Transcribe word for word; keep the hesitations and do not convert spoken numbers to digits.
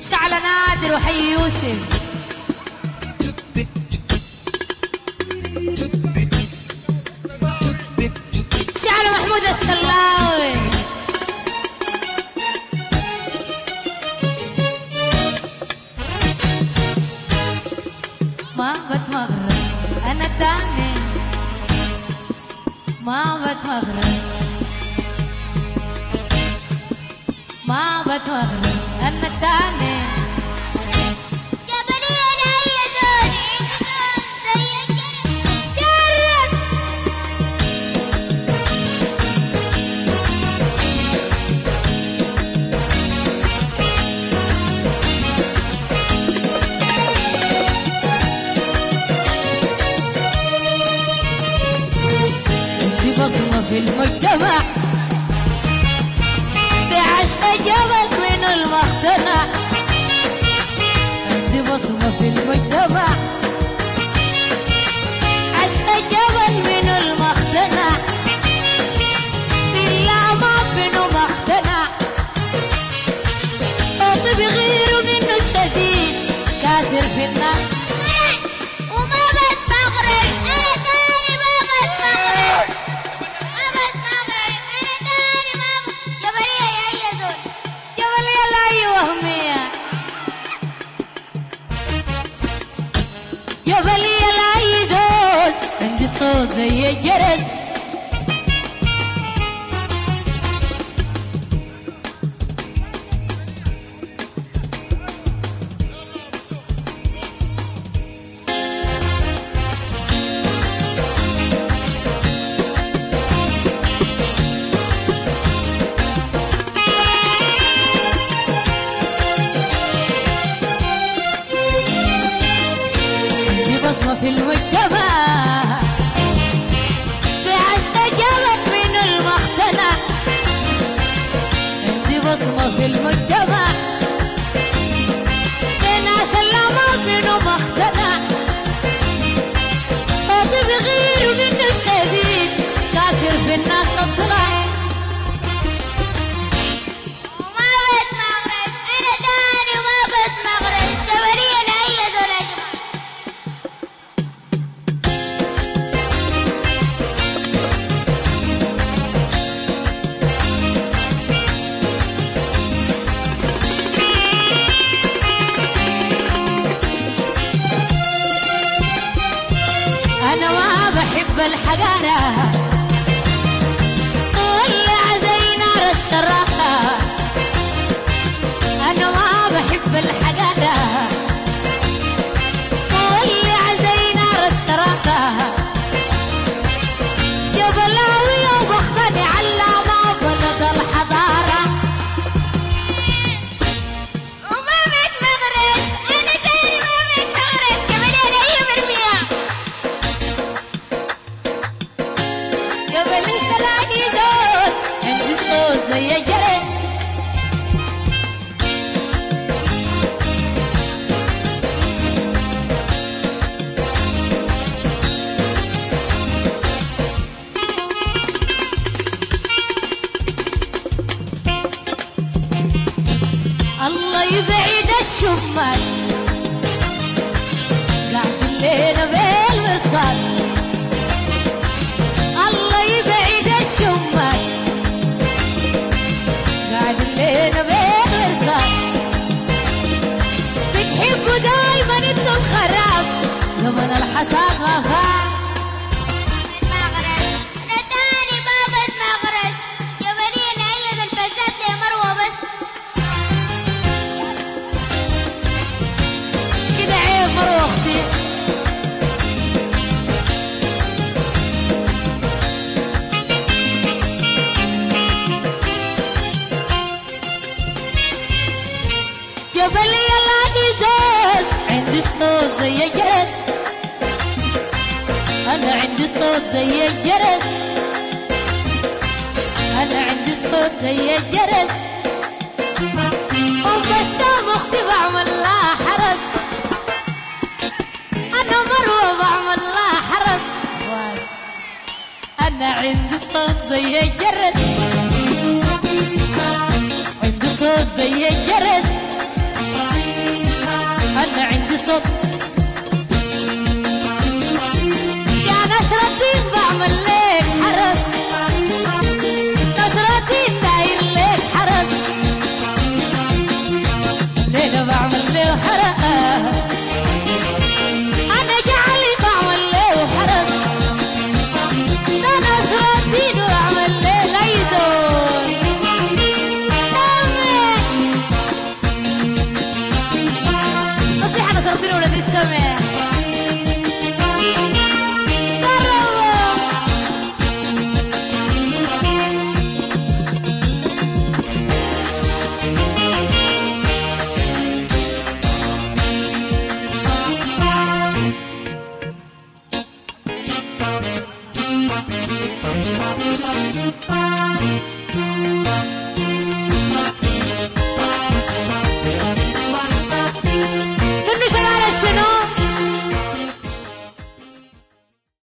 شعلة نادر وحي يوسف. شعلة محمود السلاوي. ما بتمغرس أنا تاني، ما بتمغرس ما بتمغرس أنا تاني. جبلي أنا يا زوني زي الجرس. انتي بصمة في المجتمع، في عشق جبل من المقتنع. انتي بصمة في المجتمع، عشق جبل من المقتنع. إلا ما بينه مقتنع، صوتي بغيره منه شديد كاسر في الناس. وما بتمغرس أنا تاني، ما بتمغرس ما بتمغرس أنا تاني ما ب... جبلي يا زوني. جبل يلا أي وهمية، جبل يلا أي دول. عندي صوت زي الجرس، بصمة في المجتمع، في عشق جبل من المقتنع. عندي بصمة في المجتمع، في ناس اللي ما بينه مقتنع. صوتي بغير منه شديد كاسر في الناس الطلع. وما بتمغرس أنا تاني ما بتمغرس. جبلي أنا يا زوني يا جماعة. أنا ما بحب الحقارة ولع زي نار الشراقة. أنا ما بحب الحقارة ولع زي نار الشراقة. جبلاوي وبختني على ما بلد الحضارة. وما بتمغرس أنا تاني ما بتمغرس. جبلي أنا يا مرمية. جبل تلاقي دول عندي صوت زي الجرس. الله يبعد الشمال، قاعد الليلة بالمرصاد. الله يبعد الشمال، قاعد الليلة بالمرصاد. بتحبوا دايما انتوا الخراب، زمن الحساب ما فات. بتمغرس أنا تاني ما بتمغرس. جبلي أنا يا ذا الفساد يا مروة بس. كده عيب مروة اختي. جبل يلا نزول عندي صوت زي الجرس. أنا عندي صوت زي الجرس، أنا عندي صوت زي الجرس. وبسام أختي بعمل لها حرس، أنا مروة بعمل لها حرس. أنا عندي صوت زي الجرس، عندي صوت زي الجرس. حرقة